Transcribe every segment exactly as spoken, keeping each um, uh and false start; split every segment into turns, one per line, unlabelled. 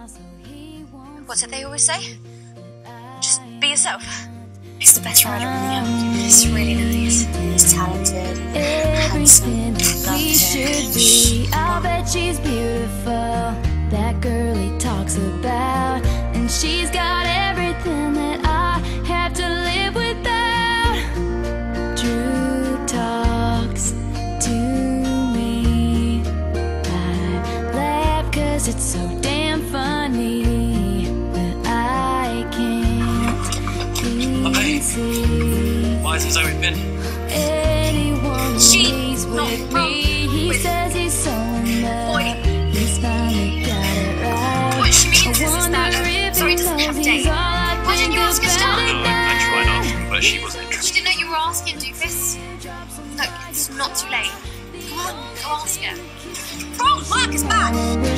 What's it they always say? Just be yourself.
He's the best rider in the army. He's really nice. He's talented, handsome, loved.
I bet she's beautiful. That girl he talks about, and she's got everything that I have to live without. Drew talks to me. I laugh 'cause it's so damn funny, but I can't even see.
Why hasn't Zoe been?
Anyone
She's
with
not
me. He
with
says he's so in love.
Boy.
He's finally got it right.
What she means is, is that Zoe doesn't have dates. Why didn't you ask her to start?
No, I, I tried asking, but she wasn't
You
interested.
didn't know you were asking, Doofus? Look, it's not too late. Come on, go ask her. Bro, Marcus back!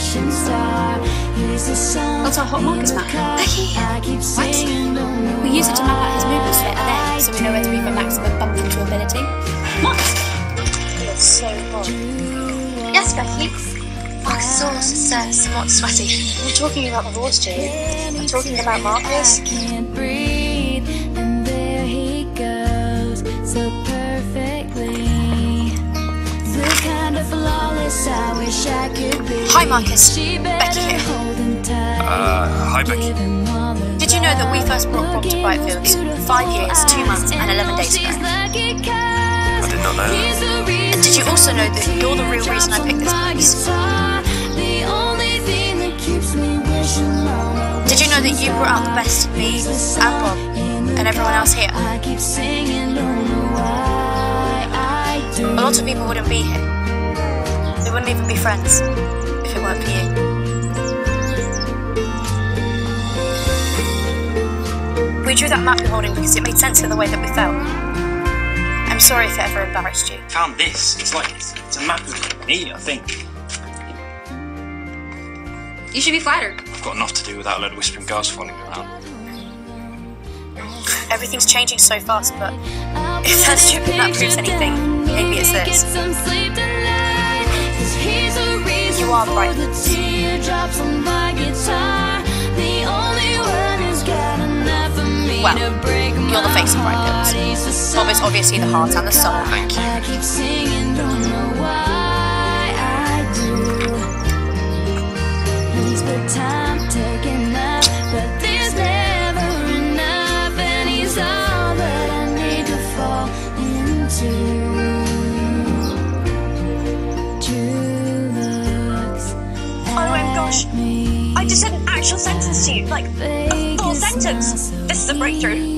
What's our hot Marcus back?
Becky!
What? We use it to map out his movements throughout the day, so we know where to move a maximum bump into ability.
Marcus!
You're so hot.
Yes, Becky?
My sauce is somewhat sweaty. I'm talking about the horse, Jade. I'm talking about Marcus.
I can't breathe, and there he goes, so perfectly. The kind of flawless I wish I could be.
Hi, Marcus. Becky here.
Uh, hi, Becky.
Did you know that we first brought Bob to Brightfields five years, two months, and eleven days ago?
I did not know that.
And did you also know that you're the real reason I picked this place? Did you know that you brought out the best of me and Bob and everyone else here? A lot of people wouldn't be here. They wouldn't even be friends if it weren't for you. We drew that map you're holding because it made sense of the way that we felt. I'm sorry if it ever embarrassed you.
Found this. It's like it's, it's a map of me, I think.
You should be flattered.
I've got enough to do without a load of whispering girls following me around.
Everything's changing so fast, but if that stupid map proves anything, maybe it's this. You are bright. Well, you're the face of Brightfields. Bob is obviously the heart and the soul.
Thank you.
Time taking up, but there's never enough, and he's all that I need to fall into. True looks.
Oh my gosh, I just said an actual sentence to you, like a full sentence. This is a breakthrough.